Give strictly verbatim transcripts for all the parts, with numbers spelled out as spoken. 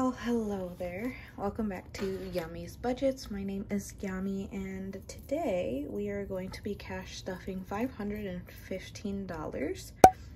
Well, hello there. Welcome back to Yamis Budgets. My name is Yami, and today we are going to be cash stuffing five hundred fifteen dollars.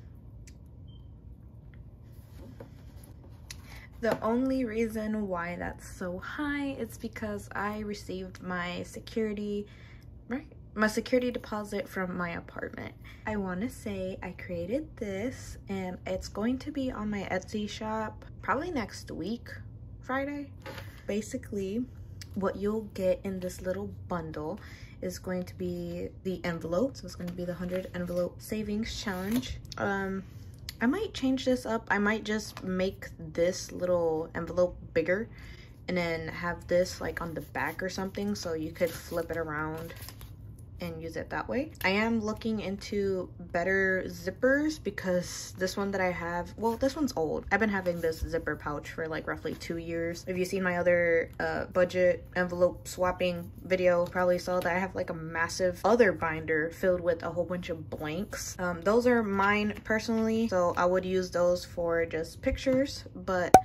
The only reason why that's so high is because I received my security, right? My security deposit from my apartment. I want to say I created this and it's going to be on my Etsy shop probably next week, Friday. Basically, what you'll get in this little bundle is going to be the envelope. So it's going to be the one hundred envelope savings challenge. Um, I might change this up. I might just make this little envelope bigger and then have this like on the back or something so you could flip it around and use it that way. I am looking into better zippers because this one that I have, well, this one's old. I've been having this zipper pouch for like roughly two years. If you've seen my other uh, budget envelope swapping video, probably saw that I have like a massive other binder filled with a whole bunch of blanks. Um, those are mine personally, so I would use those for just pictures, but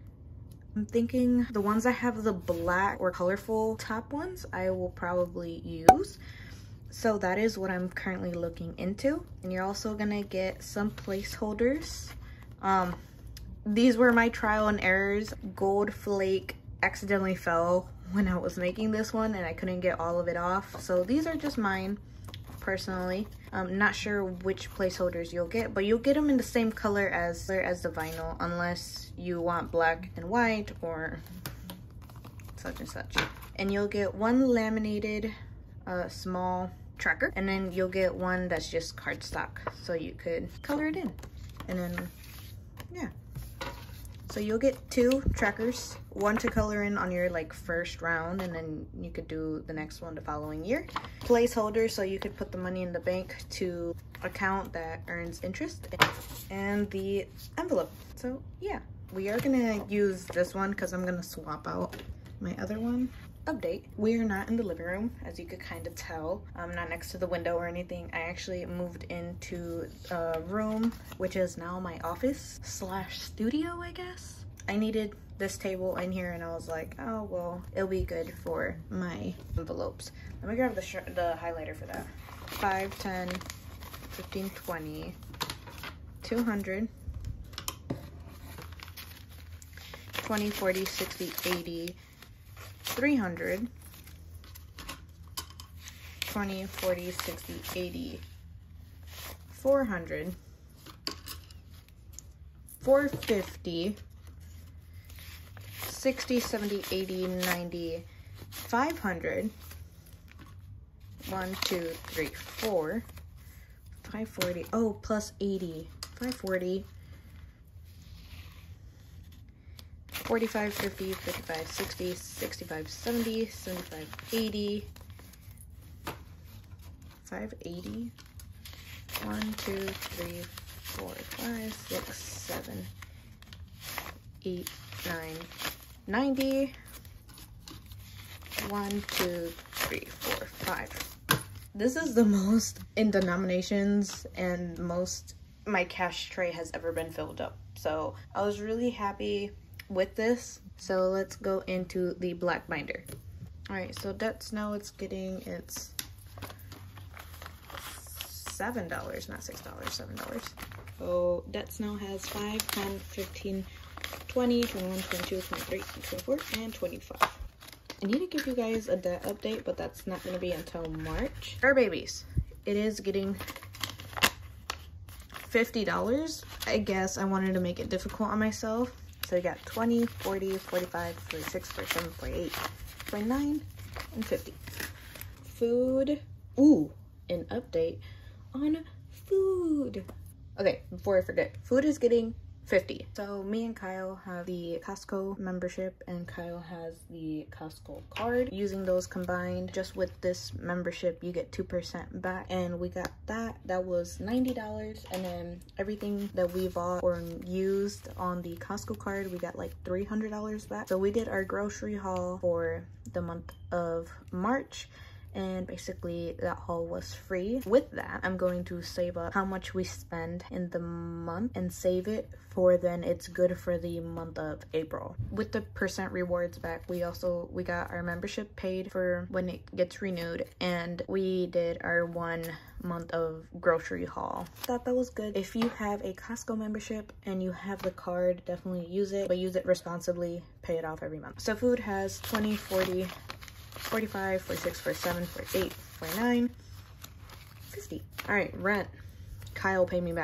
I'm thinking the ones I have, the black or colorful top ones, I will probably use. So that is what I'm currently looking into. And you're also gonna get some placeholders. Um, these were my trial and errors. Gold flake accidentally fell when I was making this one and I couldn't get all of it off. So these are just mine personally. I'm not sure which placeholders you'll get, but you'll get them in the same color as, as the vinyl unless you want black and white or such and such. And you'll get one laminated uh, small tracker, and then you'll get one that's just cardstock so you could color it in. And then yeah, so you'll get two trackers, one to color in on your like first round, and then you could do the next one the following year. Placeholders so you could put the money in the bank to account that earns interest, and the envelope. So yeah, we are gonna use this one because I'm gonna swap out my other one. Update, we are not in the living room, as you could kind of tell. I'm not next to the window or anything. I actually moved into a room which is now my office slash studio, I guess. I needed this table in here and I was like, oh well, it'll be good for my envelopes. Let me grab the, sh the highlighter for that. five, ten, fifteen, twenty, two hundred, twenty, forty, sixty, eighty, three hundred, twenty, forty, sixty, eighty, four hundred, four fifty, sixty, seventy, eighty, ninety, five hundred, one, two, three, four, five forty, oh, plus eighty, five forty, forty-five, fifty, fifty-five, sixty, sixty-five, seventy, seventy-five, eighty, five eighty, one, two, three, four, five, six, seven, eight, nine, ninety, one, two, three, four, five. This is the most in denominations and most my cash tray has ever been filled up. So I was really happy with this. So let's go into the black binder. All right, so that's now it's getting its seven dollars, not six dollars, seven dollars. So that now has five, ten, fifteen, twenty, twenty-one, twenty-two, twenty-three, twenty-four, and twenty-five. I need to give you guys a debt update, but that's not gonna be until March. Furbabys, it is getting fifty dollars. I guess I wanted to make it difficult on myself. So we got twenty, forty, forty-five, forty-six, forty-seven, forty-eight, forty-nine, and fifty. Food. Ooh, an update on food. Okay, before I forget, food is getting fifty. So me and Kyle have the Costco membership and Kyle has the Costco card. Using those combined, just with this membership, you get two percent back. And we got that. That was ninety dollars. And then everything that we bought or used on the Costco card, we got like three hundred dollars back. So we did our grocery haul for the month of March. and basically that haul was free. With that, I'm going to save up how much we spend in the month and save it for then it's good for the month of April. With the percent rewards back, we also we got our membership paid for when it gets renewed, and we did our one month of grocery haul. Thought that was good. If you have a Costco membership and you have the card, definitely use it, but use it responsibly. Pay it off every month. So food has twenty, forty, forty-five, forty-six, forty-seven, forty-eight, forty-nine, fifty. All right, rent. Kyle paid me back.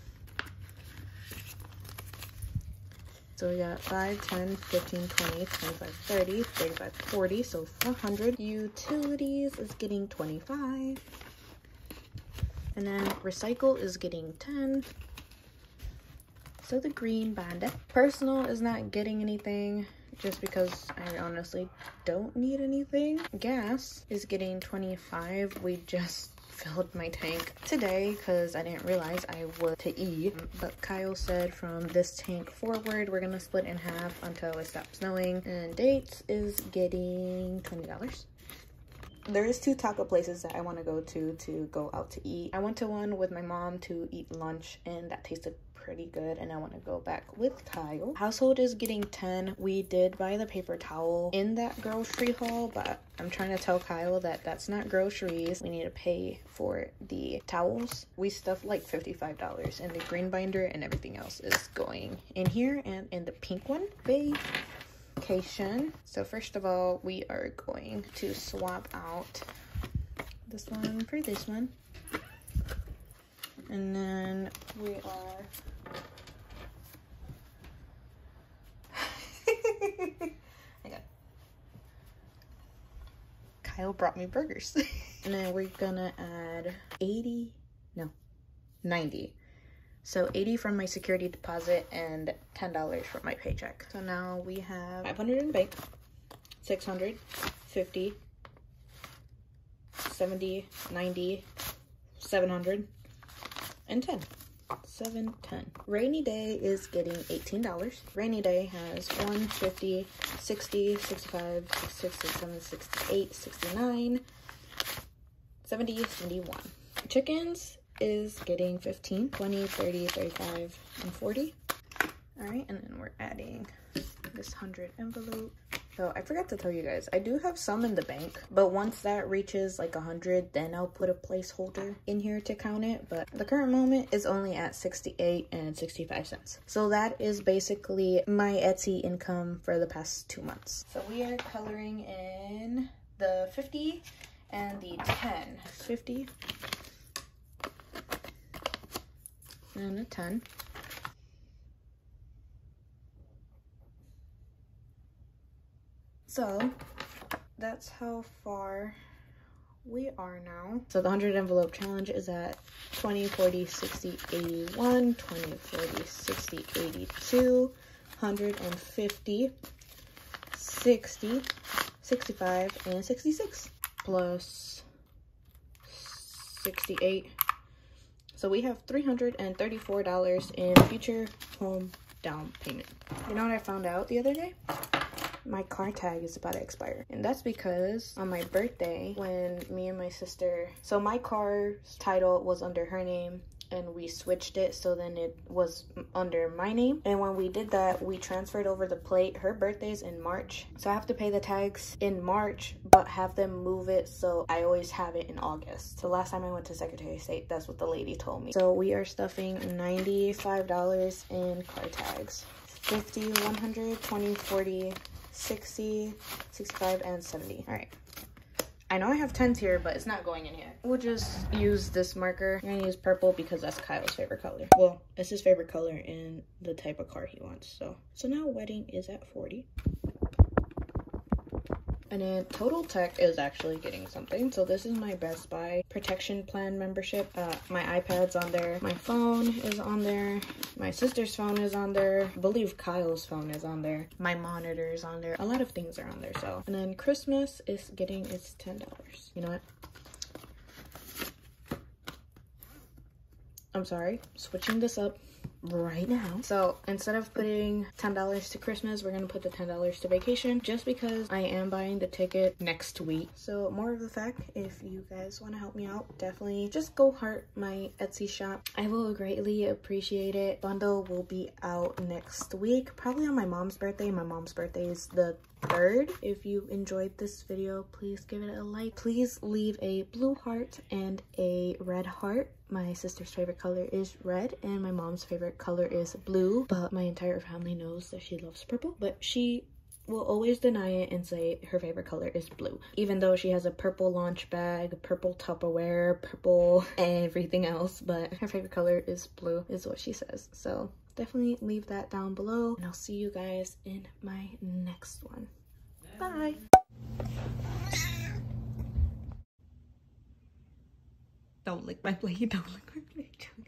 So we got five, ten, fifteen, twenty, twenty-five, thirty, thirty-five, forty, so four hundred. Utilities is getting twenty-five. And then recycle is getting ten. So the green band. Personal is not getting anything just because I honestly don't need anything. Gas is getting twenty-five. We just filled my tank today because I didn't realize I would to eat, but Kyle said from this tank forward we're gonna split in half until it stops snowing. And dates is getting twenty dollars. There is two taco places that I want to go to to go out to eat. I went to one with my mom to eat lunch and that tasted pretty good, and I want to go back with Kyle. Household is getting ten. We did buy the paper towel in that grocery haul, but I'm trying to tell Kyle that that's not groceries. We need to pay for the towels. We stuffed like fifty-five dollars, and the green binder and everything else is going in here and in the pink one. Vacation. So first of all, we are going to swap out this one for this one, and then we are Kyle brought me burgers. And then we're gonna add eighty, no, ninety. So eighty from my security deposit and ten dollars from my paycheck. So now we have five hundred in the bank, six hundred, fifty, seventy, ninety, seven hundred, and ten. seven, ten. Rainy day is getting eighteen dollars. Rainy day has one, fifty, sixty, sixty-five, sixty-six, sixty-seven, sixty-eight, sixty-nine, seventy, seventy-one. Chickens is getting fifteen, twenty, thirty, thirty-five, and forty. All right, and then we're adding this one hundred envelope. So I forgot to tell you guys, I do have some in the bank, but once that reaches like one hundred, then I'll put a placeholder in here to count it. But the current moment is only at sixty-eight and sixty-five cents. So that is basically my Etsy income for the past two months. So we are coloring in the fifty and the ten. fifty and a ten. So that's how far we are now. So the one hundred envelope challenge is at twenty, forty, sixty, eighty-one, twenty, forty, sixty, eighty-two, one hundred fifty, sixty, sixty-five, and sixty-six, plus sixty-eight. So we have three hundred thirty-four dollars in future home down payment. You know what I found out the other day? My car tag is about to expire, and that's because on my birthday, when me and my sister, so my car's title was under her name and we switched it so then it was under my name, and when we did that we transferred over the plate. Her birthday's in March, so I have to pay the tags in March but have them move it so I always have it in August. So last time I went to Secretary of State, that's what the lady told me. So we are stuffing ninety-five dollars in car tags. Fifty, one hundred, twenty, forty, sixty, sixty-five, and seventy. All right, I know I have tens here, but it's not going in here. We'll just use this marker. I'm gonna use purple because that's Kyle's favorite color. Well, it's his favorite color in the type of car he wants. So so now wedding is at forty. And then Total Tech is actually getting something. So this is my Best Buy protection plan membership. Uh, my iPad's on there. My phone is on there. My sister's phone is on there. I believe Kyle's phone is on there. My monitor is on there. A lot of things are on there. So, and then Christmas is getting its ten dollars. You know what? I'm sorry, switching this up right now. So instead of putting ten dollars to Christmas, we're gonna put the ten dollars to vacation, just because I am buying the ticket next week. So more of the fact, if you guys want to help me out, definitely just go heart my Etsy shop. I will greatly appreciate it. Bundle will be out next week, probably on my mom's birthday. My mom's birthday is the third. If you enjoyed this video, please give it a like. Please leave a blue heart and a red heart. My sister's favorite color is red and my mom's favorite color is blue, but my entire family knows that she loves purple, but she will always deny it and say her favorite color is blue, even though she has a purple launch bag, purple Tupperware, purple everything else, but her favorite color is blue is what she says. So definitely leave that down below, and I'll see you guys in my next one. Bye. Don't lick my blade, don't lick my blade.